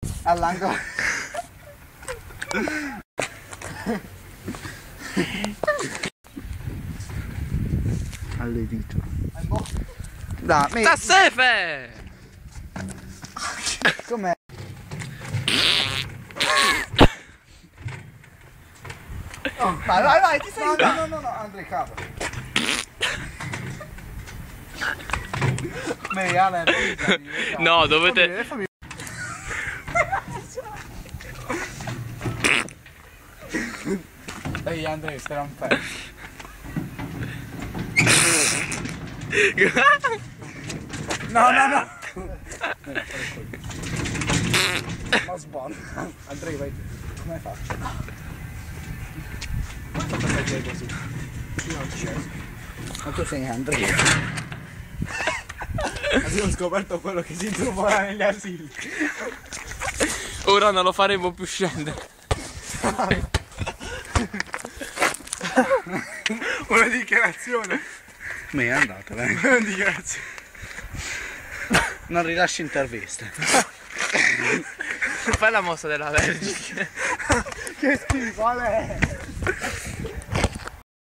all'angolo. Alle dito. Dai, Tassefe! com'è? Oh, vai, ti sei... No, Andrea, capo. No, dovete... Ehi Andrea, stai un pezzo. No. Ma sbaglio. Andrea, vai. Come faccio? Quanto fai così? Io non ci esco. Ma tu sei Andrea. Io ho scoperto quello che si trova negli asili. Ora non lo faremo più scendere. Una dichiarazione. Ma è andata, dai. Una dichiarazione. Non rilasci interviste. Fai la mossa della Vergine. Che schifo, Ale!